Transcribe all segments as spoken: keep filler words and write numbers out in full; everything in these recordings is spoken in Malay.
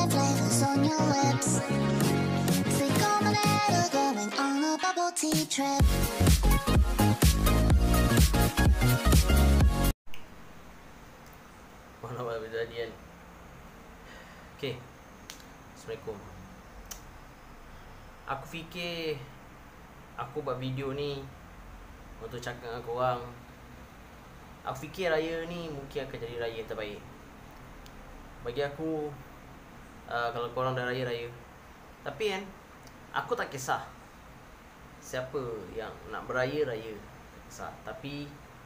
strawberry flavors on your lips. Sweet lemonade going on a bubble tea trip. Mana apa kejadian? Okay, Assalamualaikum. Aku fikir aku buat video ni untuk cakap dengan korang. Aku fikir raya ni mungkin akan jadi raya yang terbaik bagi aku. uh, Kalau korang dah raya-raya, tapi kan aku tak kisah siapa yang nak beraya-raya, tak kisah. Tapi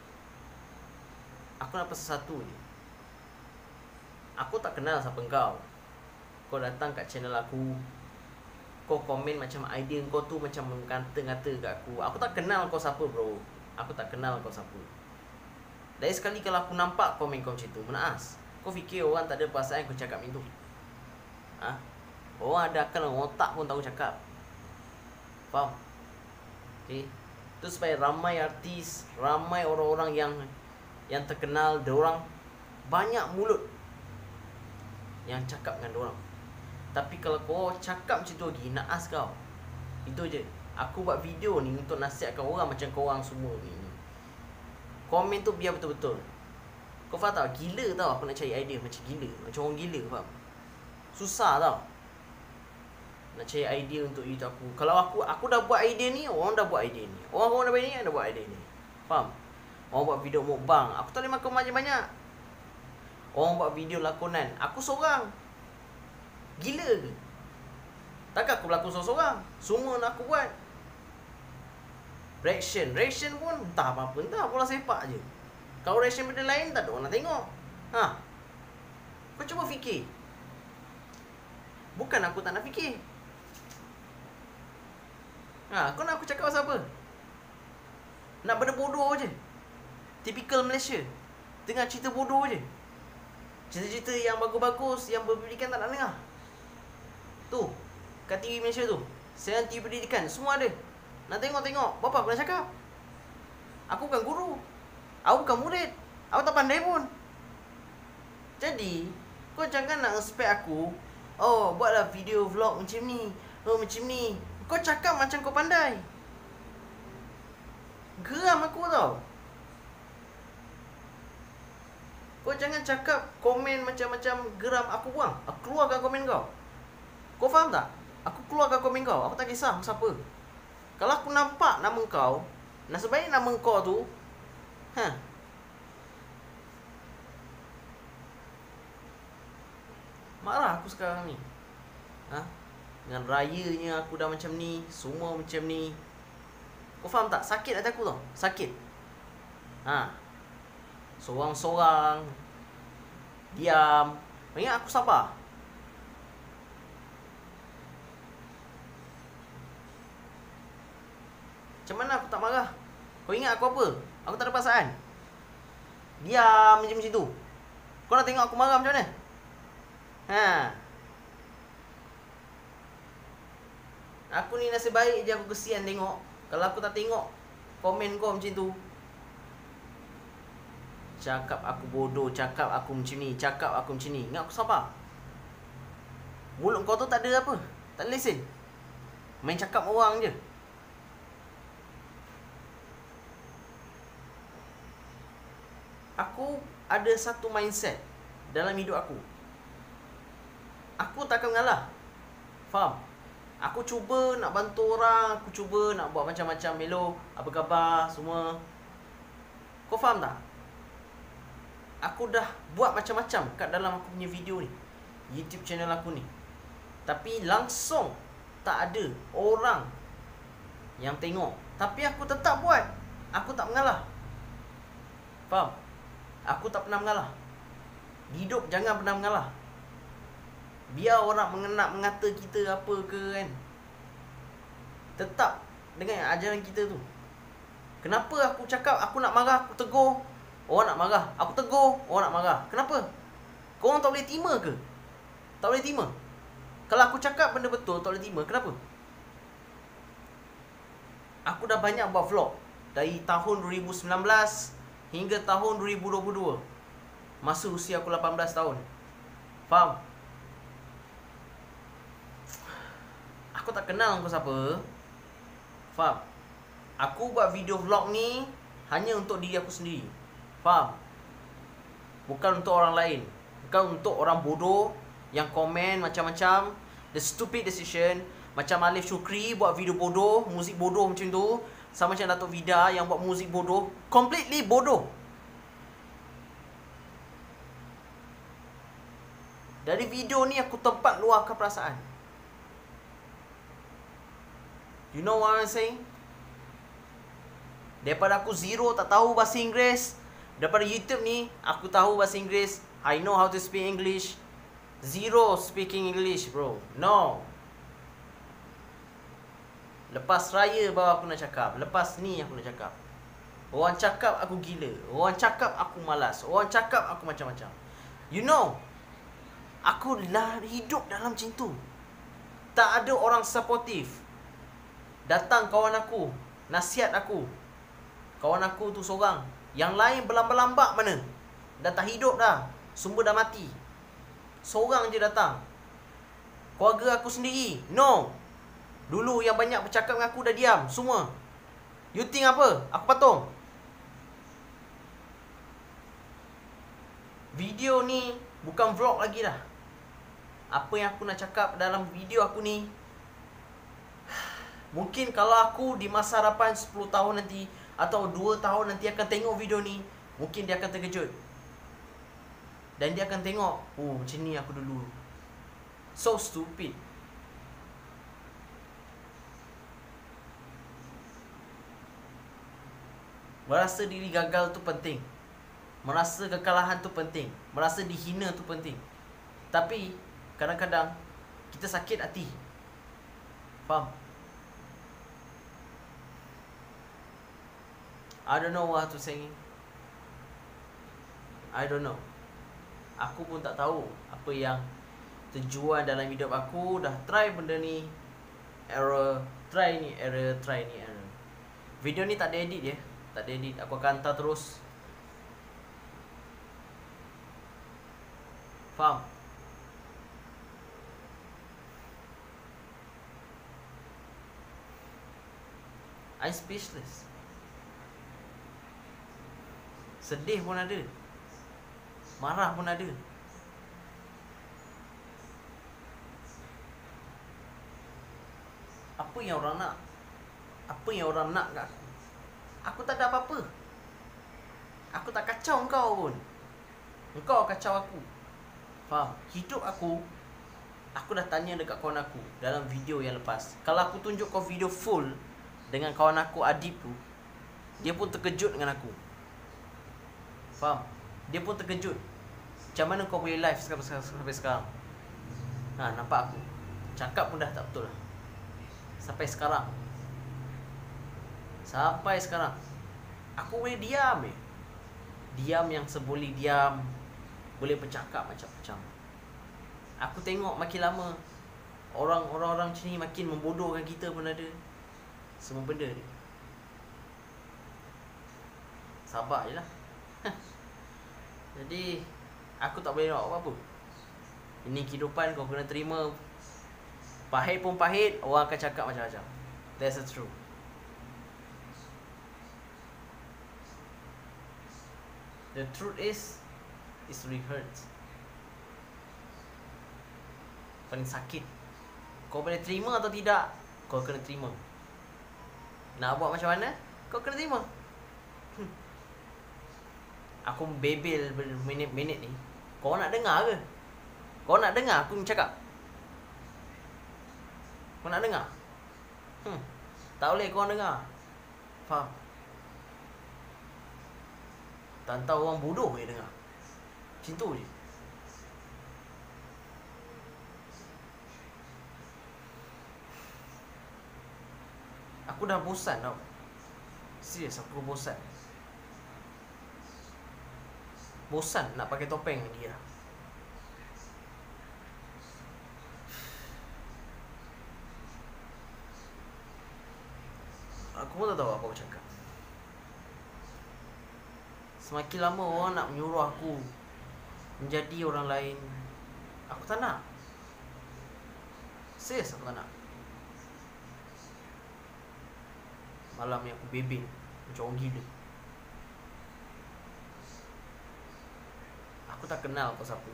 aku nak pesan satu je. Aku tak kenal siapa kau. Kau datang kat channel aku, kau komen macam idea kau tu macam mengkata-ngata kat aku. Aku tak kenal kau siapa bro. Aku tak kenal kau siapa. Dari sekali kalau aku nampak komen kau macam tu, menaas. Kau fikir orang tak ada perasaan kau cakap macam tu? Ha? Orang ada akal, otak pun tahu cakap. Faham? Okay. Tu supaya ramai artis, ramai orang-orang yang yang terkenal, diorang banyak mulut yang cakap dengan diorang. Tapi kalau kau cakap macam tu lagi, naas kau. Itu je. Aku buat video ni untuk nasihatkan orang macam korang semua ni. Komen tu biar betul-betul. Kau faham tak? Gila tau aku nak cari idea macam gila. Macam orang gila, faham? Susah tau nak cari idea untuk YouTube aku. Kalau aku aku dah buat idea ni, orang dah buat idea ni. Orang-orang dah buat ni, dah buat idea ni. Faham? Orang buat video mukbang, aku tak boleh makan banyak-banyak. Orang buat video lakonan, aku seorang. Gila ke? Takkan aku berlakon seorang-seorang? Semua nak aku buat. Reaction, reaction pun entah apa-apa, entah bola sepak je. Kalau reaction benda lain, tak ada orang nak tengok. Ha? Kau cuba fikir. Bukan aku tak nak fikir. Ha, kau nak aku cakap pasal apa? Nak benda bodoh je. Typical Malaysia. Tengah cerita bodoh je. Cerita-cerita yang bagus-bagus, yang berpendidikan tak nak dengar. Tu, kat T V Malaysia tu, siaran T V pendidikan, semua ada. Nak tengok-tengok, berapa aku nak cakap? Aku bukan guru, aku bukan murid, aku tak pandai pun. Jadi, kau jangan nak expect aku, oh, buatlah video vlog macam ni, oh macam ni. Kau cakap macam kau pandai. Geram aku tau. Kau jangan cakap komen macam-macam geram aku buang. Aku keluarkan komen kau. Kau faham tak? Aku keluarkan komen kau. Aku tak kisah aku siapa. Kalau aku nampak nama kau, nasib baik nama kau tu, ha, marah aku sekarang ni. Ha? Dengan rayanya aku dah macam ni, semua macam ni. Kau faham tak? Sakit hati aku tau. Sakit. Ha. Sorang-sorang, diam. Ingat aku sabar. Macam mana aku tak marah? Kau ingat aku apa? Aku tak ada perasaan. Diam macam macam tu. Kau nak tengok aku marah macam mana? Ha. Aku ni nasib baik je aku kesian tengok. Kalau aku tak tengok komen kau macam tu, cakap aku bodoh, cakap aku macam ni, cakap aku macam ni. Ingat aku sabar. Mulut kau tu tak ada apa, tak ada lesen. Main cakap orang je. Aku ada satu mindset dalam hidup aku. Aku tak akan mengalah. Faham? Aku cuba nak bantu orang, aku cuba nak buat macam-macam. Hello, apa khabar semua? Kau faham tak? Aku dah buat macam-macam kat dalam aku punya video ni, YouTube channel aku ni. Tapi langsung tak ada orang yang tengok. Tapi aku tetap buat. Aku tak mengalah. Faham? Aku tak pernah mengalah. Hidup jangan pernah mengalah. Biar orang mengenak mengata kita apa ke kan, tetap dengan ajaran kita tu. Kenapa aku cakap aku nak marah, aku tegur, orang nak marah, aku tegur, orang nak marah. Kenapa? Korang tak boleh terima ke? Tak boleh terima? Kalau aku cakap benda betul, tak boleh terima. Kenapa? Aku dah banyak buat vlog dari tahun dua ribu sembilan belas hingga tahun dua ribu dua puluh dua. Masa usia aku lapan belas tahun. Faham? Aku tak kenal kau siapa. Faham? Aku buat video vlog ni hanya untuk diri aku sendiri. Faham? Bukan untuk orang lain. Bukan untuk orang bodoh yang komen macam-macam. The stupid decision. Macam Alif Shukri buat video bodoh, muzik bodoh macam tu. Sama macam Datuk Vida yang buat muzik bodoh. Completely bodoh. Dari video ni aku tempat luahkan perasaan. You know what I'm saying? Daripada aku zero tak tahu bahasa Inggeris, daripada YouTube ni aku tahu bahasa Inggeris, I know how to speak English. Zero speaking English, bro. No. Lepas raya baru aku nak cakap. Lepas ni aku nak cakap. Orang cakap aku gila. Orang cakap aku malas. Orang cakap aku macam-macam. You know, aku lah hidup dalam macam tu. Tak ada orang supportive. Datang kawan aku, nasihat aku. Kawan aku tu seorang. Yang lain berlambak-lambak mana? Dah tak hidup dah. Semua dah mati. Seorang je datang. Keluarga aku sendiri, no. Dulu yang banyak bercakap dengan aku dah diam. Semua. You think apa? Aku patung. Video ni bukan vlog lagi dah. Apa yang aku nak cakap dalam video aku ni, mungkin kalau aku di masa hadapan sepuluh tahun nanti atau dua tahun nanti akan tengok video ni, mungkin dia akan terkejut. Dan dia akan tengok, oh macam ni aku dulu. So stupid. Merasa diri gagal tu penting. Merasa kekalahan tu penting. Merasa dihina tu penting. Tapi kadang-kadang kita sakit hati. Faham? I don't know what to say. I don't know. Aku pun tak tahu apa yang tujuan dalam hidup aku. Dah try benda ni, error, try ni, error, try ni, error. Video ni tak ada edit ya. Tak ada edit. Aku akan hantar terus. Faham? I'm speechless. Sedih pun ada. Marah pun ada. Apa yang orang nak? Apa yang orang nak kat aku? Aku tak ada apa-apa. Aku tak kacau kau pun. Engkau kacau aku. Faham? Hidup aku, aku dah tanya dekat kawan aku dalam video yang lepas. Kalau aku tunjuk kau video full dengan kawan aku Adib tu, dia pun terkejut dengan aku. Faham? Dia pun terkejut. Macam mana kau boleh live sampai sekarang? Ha, nampak aku cakap pun dah tak betul lah. Sampai sekarang. Sampai sekarang aku boleh diam eh. Diam yang seboleh diam. Boleh bercakap macam-macam. Aku tengok makin lama orang-orang macam ni makin membodohkan kita pun ada. Semua benda ni. Sabar je lah. Jadi aku tak boleh nak apa-apa. Ini kehidupan, kau kena terima. Pahit pun pahit, orang akan cakap macam-macam. That's the truth. The truth is, it's really hurts. Paling sakit. Kau boleh terima atau tidak, kau kena terima. Nak buat macam mana, kau kena terima. hmm. Aku bebel minit-minit ni. Kau nak dengar ke? Kau nak dengar aku cakap? Kau nak dengar? Hmm. Tak boleh kau dengar. Faham? Tak tahu orang bodoh je dengar. Macam tu je. Aku dah bosan tau. Serius, aku bosan. Bosan nak pakai topeng dengan dia. Aku pun tak tahu apa aku cakap. Semakin lama orang nak menyuruh aku menjadi orang lain, aku tak nak. Serius aku tak nak. malam yang aku bebel macam orang gila. Aku tak kenal kau siapa.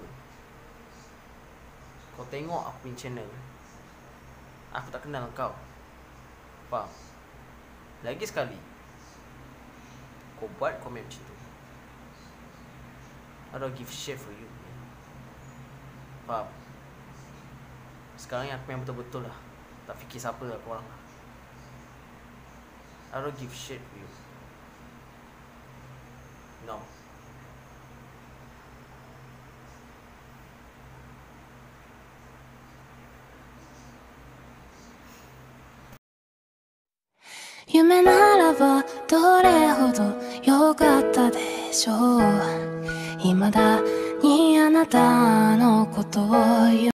Kau tengok aku punya channel, aku tak kenal kau. Faham? Lagi sekali kau buat komen macam tu, I don't give shit for you, man. Faham? Sekarang ni aku memang betul-betul lah tak fikir siapa lah korang lah. I don't give shit for you. No. 夢ならばどれほど良かったでしょう。未だにあなたのことを